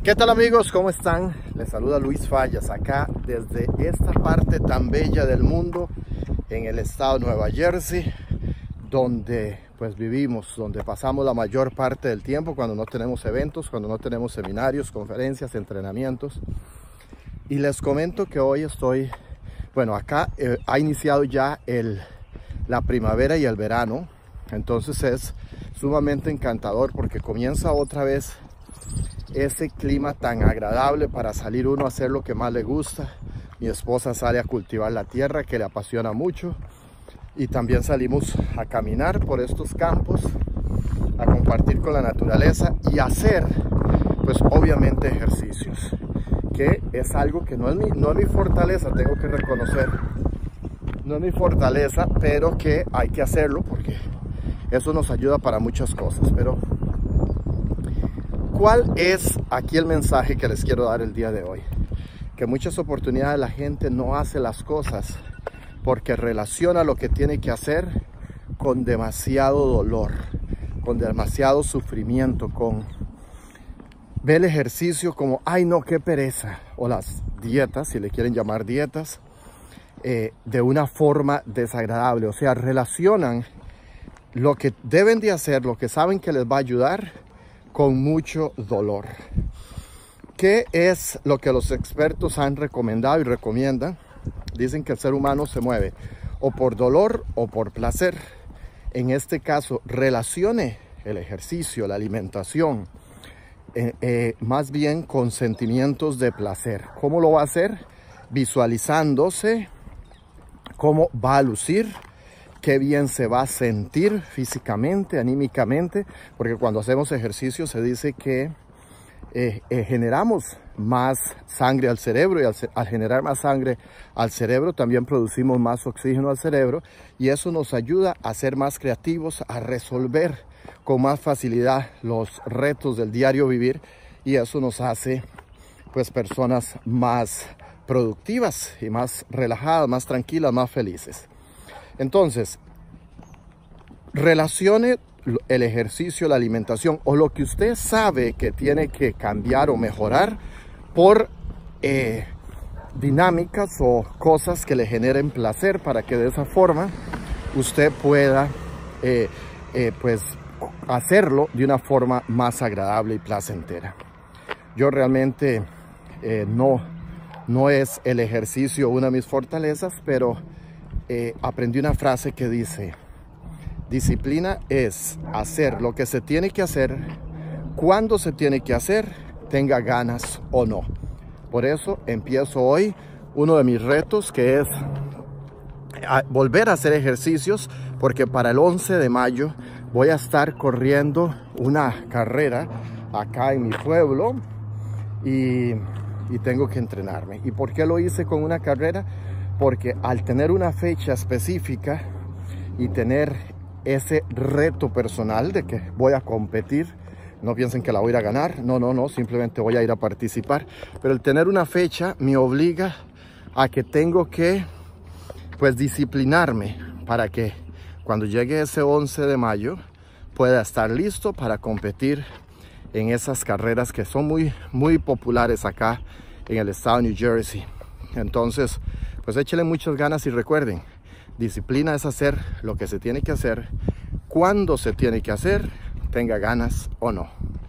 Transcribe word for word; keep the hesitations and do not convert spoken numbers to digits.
¿Qué tal amigos? ¿Cómo están? Les saluda Luis Fallas acá desde esta parte tan bella del mundo en el estado de Nueva Jersey, donde pues vivimos, donde pasamos la mayor parte del tiempo cuando no tenemos eventos, cuando no tenemos seminarios, conferencias, entrenamientos. Y les comento que hoy estoy, bueno, acá eh, ha iniciado ya el, la primavera y el verano, entonces es sumamente encantador porque comienza otra vez ese clima tan agradable para salir uno a hacer lo que más le gusta. Mi esposa sale a cultivar la tierra, que le apasiona mucho, y también salimos a caminar por estos campos, a compartir con la naturaleza y hacer pues obviamente ejercicios, que es algo que no es mi, no es mi fortaleza, tengo que reconocer, no es mi fortaleza, pero que hay que hacerlo porque eso nos ayuda para muchas cosas. Pero ¿cuál es aquí el mensaje que les quiero dar el día de hoy? Que muchas oportunidades la gente no hace las cosas porque relaciona lo que tiene que hacer con demasiado dolor, con demasiado sufrimiento, con ve el ejercicio como, ay no, qué pereza, o las dietas, si le quieren llamar dietas, eh, de una forma desagradable. O sea, relacionan lo que deben de hacer, lo que saben que les va a ayudar, con mucho dolor. ¿Qué es lo que los expertos han recomendado y recomiendan? Dicen que el ser humano se mueve o por dolor o por placer. En este caso, relacione el ejercicio, la alimentación, eh, eh, más bien con sentimientos de placer. ¿Cómo lo va a hacer? Visualizándose cómo va a lucir, qué bien se va a sentir físicamente, anímicamente, porque cuando hacemos ejercicio se dice que eh, eh, generamos más sangre al cerebro, y al, al generar más sangre al cerebro también producimos más oxígeno al cerebro, y eso nos ayuda a ser más creativos, a resolver con más facilidad los retos del diario vivir, y eso nos hace pues personas más productivas y más relajadas, más tranquilas, más felices. Entonces, relacione el ejercicio, la alimentación o lo que usted sabe que tiene que cambiar o mejorar por eh, dinámicas o cosas que le generen placer, para que de esa forma usted pueda eh, eh, pues hacerlo de una forma más agradable y placentera. Yo realmente eh, no, no es el ejercicio una de mis fortalezas, pero Eh, aprendí una frase que dice: disciplina es hacer lo que se tiene que hacer, cuando se tiene que hacer, tenga ganas o no. Por eso empiezo hoy uno de mis retos, que es a volver a hacer ejercicios, porque para el once de mayo voy a estar corriendo una carrera acá en mi pueblo y, y tengo que entrenarme. ¿Y por qué lo hice con una carrera? Porque al tener una fecha específica y tener ese reto personal de que voy a competir, no piensen que la voy a ir a ganar, no, no, no, simplemente voy a ir a participar, pero el tener una fecha me obliga a que tengo que pues disciplinarme para que cuando llegue ese once de mayo pueda estar listo para competir en esas carreras que son muy, muy populares acá en el estado de New Jersey. Entonces, pues échele muchas ganas y recuerden, disciplina es hacer lo que se tiene que hacer, cuando se tiene que hacer, tenga ganas o no.